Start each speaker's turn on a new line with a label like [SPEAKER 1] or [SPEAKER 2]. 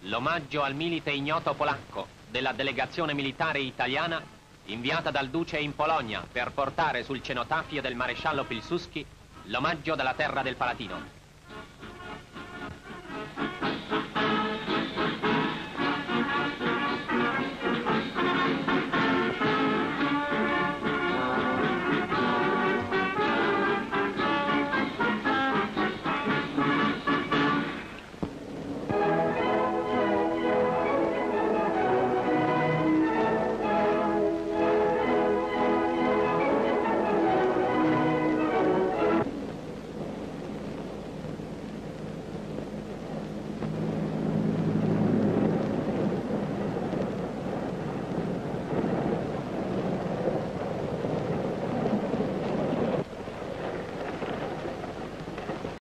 [SPEAKER 1] L'omaggio al milite ignoto polacco della delegazione militare italiana inviata dal Duce in Polonia per portare sul cenotafio del maresciallo Pilsudski l'omaggio della terra del Palatino.